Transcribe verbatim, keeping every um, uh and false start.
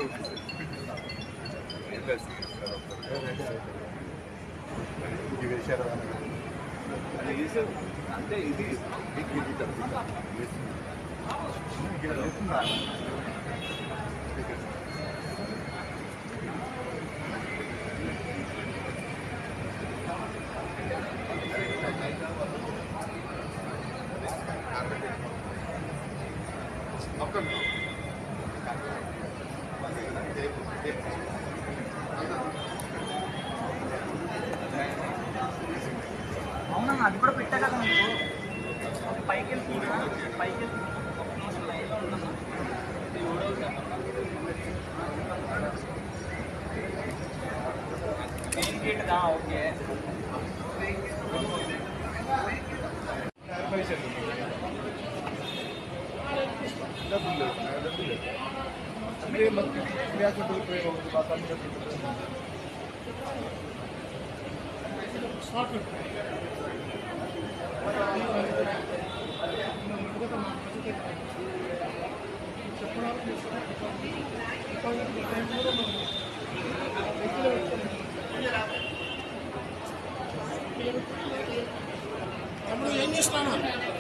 ఇది వేసారు అంటే ఇది అవునా అది కూడా పెట్టా కదా నీకు పైకి వెళ్తున్నా పైకి వెళ్తున్నా లైన్లో ఉన్నా మెయిన్ గేట్ దా ఓకే ఏం చేస్తాను